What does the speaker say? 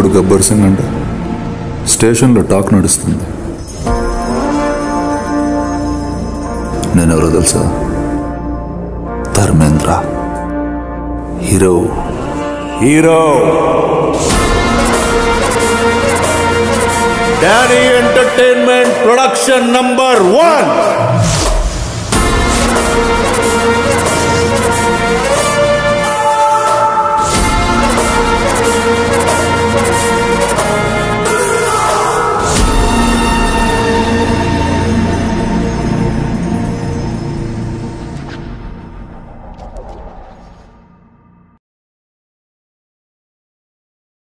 ఇప్పుడు గబ్బర్ సింగ్ అంటే స్టేషన్లో టాక్ నడుస్తుంది. నేనెవరో తెలుసా? Dharmendra, hero. Danny entertainment production number 1.